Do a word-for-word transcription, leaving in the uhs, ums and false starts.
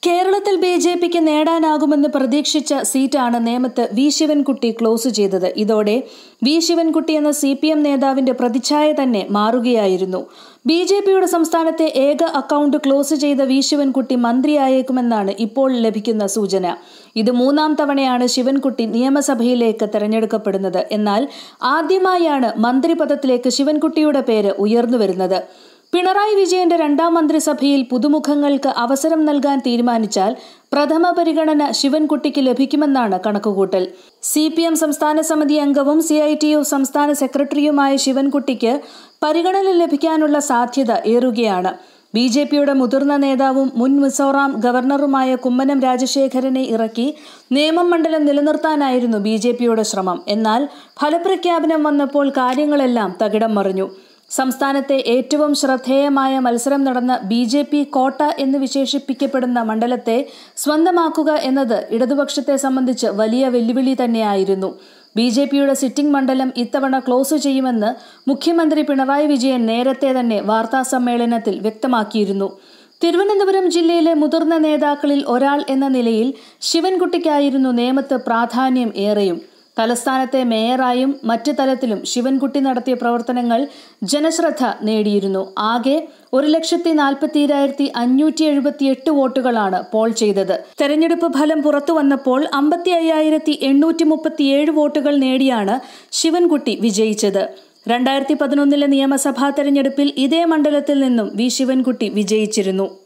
കേരളത്തിൽ B J പിക്ക് നേടാനാകുമെന്ന് പ്രതീക്ഷിച്ച സീറ്റാണ് നേമത്ത് വി ശിവൻകുട്ടി ക്ലോസ് ചെയ്തത്. ഇതോടെ വി ശിവൻകുട്ടി എന്ന സി പി എം നേതാവിന്റെ പ്രതിച്ഛായ തന്നെ മാറുകയായിരുന്നു. ബി ജെ പിയുടെ സംസ്ഥാനത്തെ ഏക അക്കൗണ്ട് ക്ലോസ് ചെയ്ത വി ശിവൻകുട്ടി മന്ത്രിയായേക്കുമെന്നാണ് ഇപ്പോൾ ലഭിക്കുന്ന സൂചന. ഇത് മൂന്നാം തവണയാണ് ശിവൻകുട്ടി നിയമസഭയിലേക്ക് തെരഞ്ഞെടുക്കപ്പെടുന്നത്. എന്നാൽ ആദ്യമായാണ് മന്ത്രിപദത്തിലേക്ക് ശിവൻകുട്ടിയുടെ പേര് ഉയർന്നുവരുന്നത്. പിണറായി വിജയന്റെ രണ്ടാം മന്ത്രിസഭയിൽ പുതുമുഖങ്ങൾക്ക് അവസരം നൽകാൻ തീരുമാനിച്ചാൽ പ്രഥമ പരിഗണന ശിവൻകുട്ടിക്ക് ലഭിക്കുമെന്നാണ് കണക്കുകൂട്ടൽ. സി പി എം സംസ്ഥാന സമിതി അംഗവും സി ഐ ടി യു സംസ്ഥാന സെക്രട്ടറിയുമായ ശിവൻകുട്ടിക്ക് പരിഗണന ലഭിക്കാനുള്ള സാധ്യത ഏറുകയാണ്. ബി ജെ പിയുടെ മുതിർന്ന നേതാവും മുൻ മിസോറാം ഗവർണറുമായ കുമ്മനം രാജശേഖരനെ ഇറക്കി നേമം മണ്ഡലം നിലനിർത്താനായിരുന്നു ബി ജെ പിയുടെ ശ്രമം. എന്നാൽ ഫലപ്രഖ്യാപനം വന്നപ്പോൾ കാര്യങ്ങളെല്ലാം തകിടം മറിഞ്ഞു. സംസ്ഥാനത്തെ ഏറ്റവും ശ്രദ്ധേയമായ മത്സരം നടന്ന ബി ജെ പി കോട്ട എന്ന് വിശേഷിപ്പിക്കപ്പെടുന്ന മണ്ഡലത്തെ സ്വന്തമാക്കുക എന്നത് ഇടതുപക്ഷത്തെ സംബന്ധിച്ച് വലിയ വെല്ലുവിളി തന്നെയായിരുന്നു. ബി ജെ പിയുടെ സിറ്റിംഗ് മണ്ഡലം ഇത്തവണ ക്ലോസ് ചെയ്യുമെന്ന് മുഖ്യമന്ത്രി പിണറായി വിജയൻ നേരത്തെ തന്നെ വാർത്താസമ്മേളനത്തിൽ വ്യക്തമാക്കിയിരുന്നു. തിരുവനന്തപുരം ജില്ലയിലെ മുതിർന്ന നേതാക്കളിൽ ഒരാൾ എന്ന നിലയിൽ ശിവൻകുട്ടിക്കായിരുന്നു നേമത്ത് പ്രാധാന്യം ഏറെയും. തലസ്ഥാനത്തെ മേയറായും മറ്റ് തലത്തിലും ശിവൻകുട്ടി നടത്തിയ പ്രവർത്തനങ്ങൾ ജനശ്രദ്ധ നേടിയിരുന്നു. ആകെ ഒരു ലക്ഷത്തി നാൽപ്പത്തിരായിരത്തി അഞ്ഞൂറ്റി എഴുപത്തി എട്ട് വോട്ടുകളാണ് പോൾ ചെയ്തത്. തെരഞ്ഞെടുപ്പ് ഫലം പുറത്തു വന്നപ്പോൾ അമ്പത്തി അയ്യായിരത്തി എണ്ണൂറ്റി മുപ്പത്തിയേഴ് വോട്ടുകൾ നേടിയാണ് ശിവൻകുട്ടി വിജയിച്ചത്. രണ്ടായിരത്തി പതിനൊന്നിലെ നിയമസഭാ തെരഞ്ഞെടുപ്പിൽ ഇതേ മണ്ഡലത്തിൽ നിന്നും വി ശിവൻകുട്ടി വിജയിച്ചിരുന്നു.